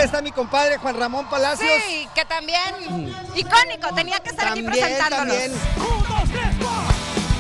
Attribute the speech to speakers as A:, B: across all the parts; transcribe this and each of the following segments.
A: está mi compadre Juan Ramón Palacios.
B: Sí, que también icónico, tenía que estar aquí presentándonos.
A: También.
C: 1, 2, 3, 4.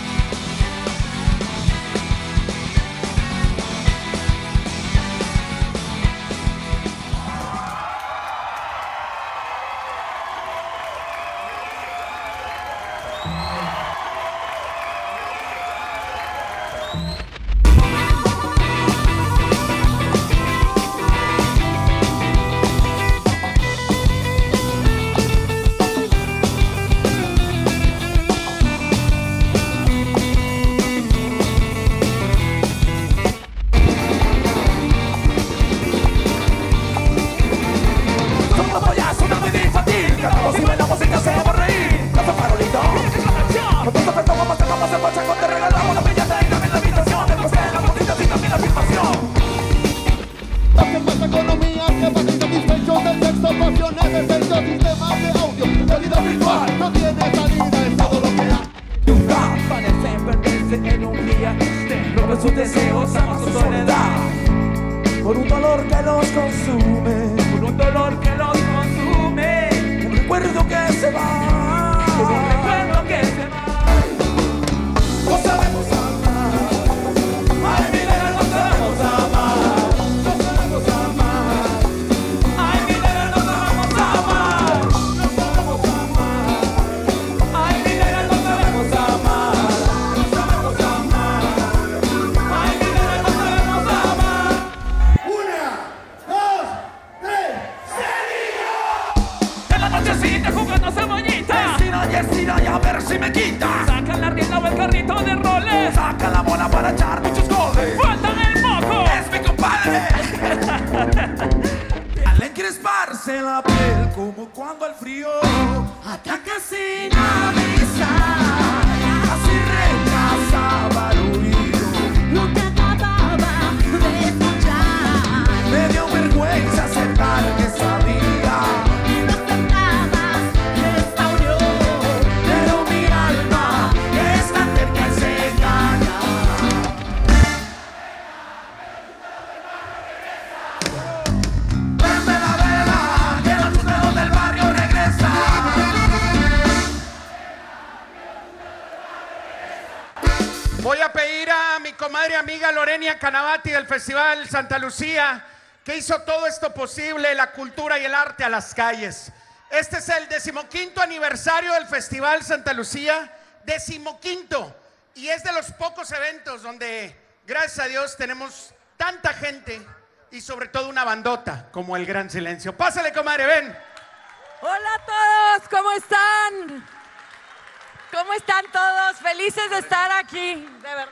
D: Sus deseos ama su soledad, por un dolor que los consume, por un dolor que los consume, un recuerdo que se va, un recuerdo que se va. No sabemos amar, ay mi negra, no sabemos amar, no sabemos amar, ay mi negra, no sabemos amar, no sabemos amar, ay mi negra, no sabemos amar.
C: Jugando cebollita,
D: Estira y a ver si me quita.
C: saca la rienda o el carrito de roles,
D: Saca la bola para echar muchos goles.
C: falta el moco.
D: ¡Es mi compadre! Al encresparse la piel como cuando el frío ataca sin avisar. Así rechazaba el oído,
E: No te acababa de escuchar.
D: me dio vergüenza aceptar que sabía.
E: No aceptabas esta unión.
D: Pero mi alma es tan terca y se engaña. Prende la vela, que la luz de donde el barrio regresa.
F: Voy a pedir a mi comadre amiga Lorenia Canavati del Festival Santa Lucía, que hizo todo esto posible, la cultura y el arte a las calles. Este es el 15º aniversario del Festival Santa Lucía, 15º, y es de los pocos eventos donde, gracias a Dios, tenemos tanta gente y sobre todo una bandota como el Gran Silencio. Pásale, comadre, ven.
B: Hola a todos, ¿cómo están? ¿Cómo están todos? Felices de estar aquí, de verdad.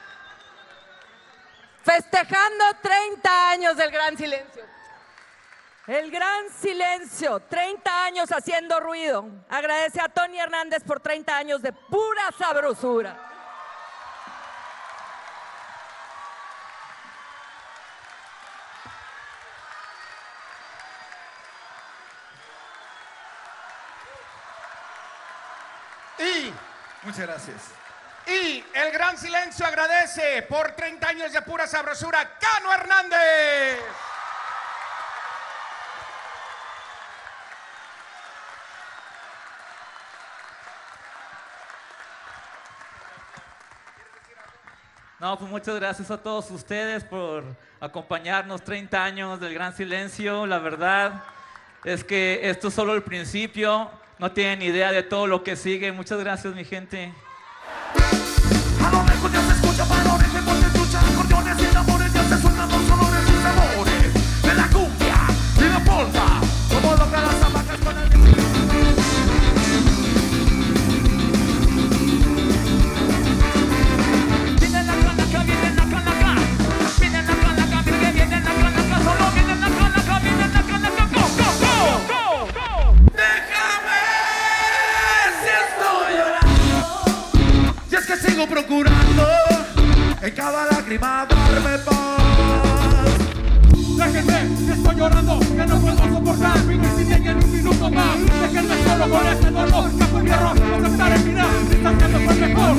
B: Festejando 30 años del Gran Silencio. El Gran Silencio, 30 años haciendo ruido. Agradece a Tony Hernández por 30 años de pura sabrosura.
F: Y
D: Muchas gracias.
F: Y el Gran Silencio agradece por 30 años de pura sabrosura, Cano Hernández.
G: No, pues muchas gracias a todos ustedes por acompañarnos 30 años del Gran Silencio. La verdad es que esto es solo el principio. No tienen idea de todo lo que sigue. Muchas gracias, mi gente.
D: A lo lejos ya se escucha valores, de voces, lucha, acordeones y tambores, ya se suenan los olores y sabores de la cumbia y la polka, como lo que las hamacas con el...
C: Viene la calaca, viene la calaca, viene la calaca, viene la calaca, solo viene la calaca, viene la calaca, go, go, go, go, go.
D: Déjame si estoy llorando, y es que sigo procurando en cada lágrima darme paz.
C: Déjenme, que estoy llorando, que no puedo soportar. Vine sin ella en un minuto más. Déjenme solo con este dolor. Que fue mi error, aceptar el final. Distanciando fue mejor.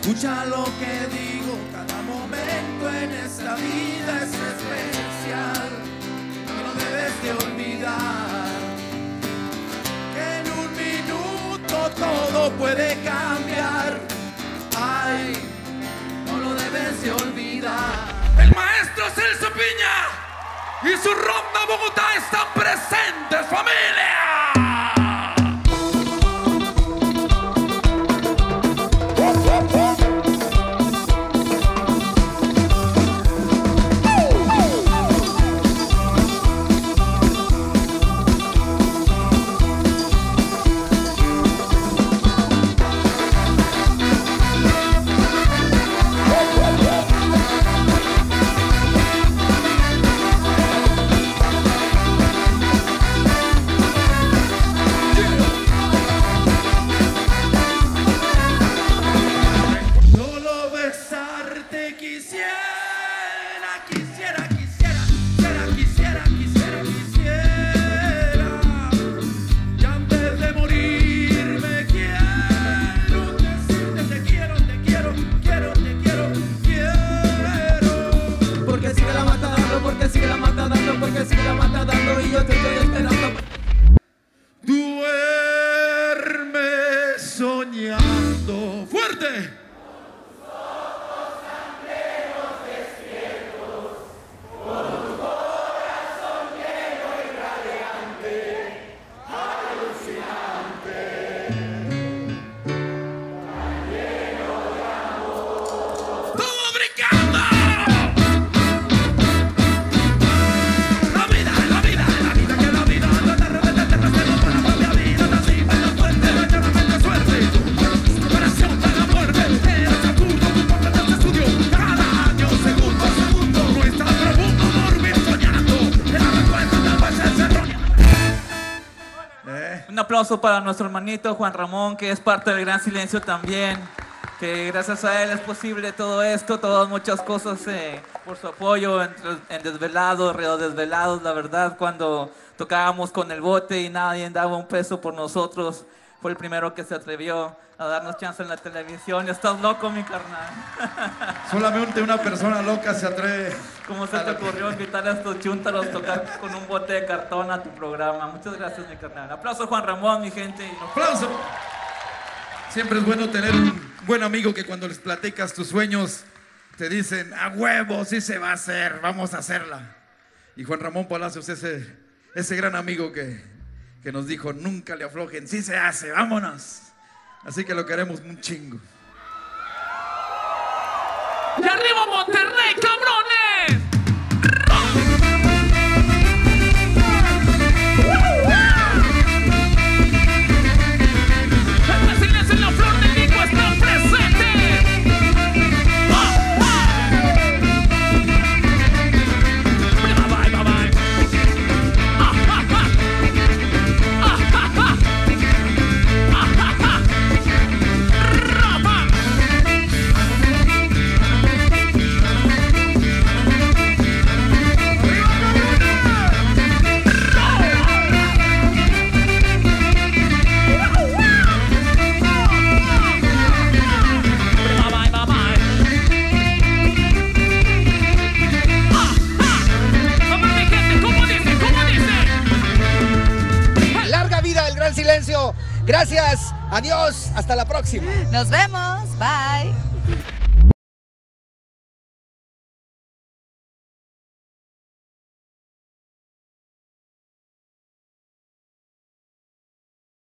D: Escucha lo que digo, cada momento en esta vida es especial. No lo debes de olvidar, que en un minuto todo puede cambiar. Ay, no lo debes de olvidar. El maestro Celso Piña y su Ronda Bogotá están presentes, familia. Duerme soñando fuerte.
G: Un aplauso para nuestro hermanito Juan Ramón, que es parte del Gran Silencio también, que gracias a él es posible todo esto, todas muchas cosas, por su apoyo en Desvelados, Río Desvelados. La verdad, cuando tocábamos con el bote y nadie daba un peso por nosotros, fue el primero que se atrevió a darnos chance en la televisión. Estás loco, mi carnal.
D: Solamente una persona loca se atreve.
G: ¿Cómo se te ocurrió invitar a estos chúntaros a tocar con un bote de cartón a tu programa? Muchas gracias, mi carnal. Aplauso, Juan Ramón, mi gente.
D: ¡Aplauso! Siempre es bueno tener un buen amigo que cuando les platicas tus sueños te dicen, a huevo, sí se va a hacer, vamos a hacerla. Y Juan Ramón Palacios, ese gran amigo que nos dijo, nunca le aflojen, sí se hace, vámonos. Así que lo queremos un chingo.
C: ¡Y arriba Monterrey, cabrones! El Brasileño en la flor de Nico está presente. Bye, bye, bye.
A: Silencio. Gracias, adiós, hasta la próxima.
B: Nos vemos, bye.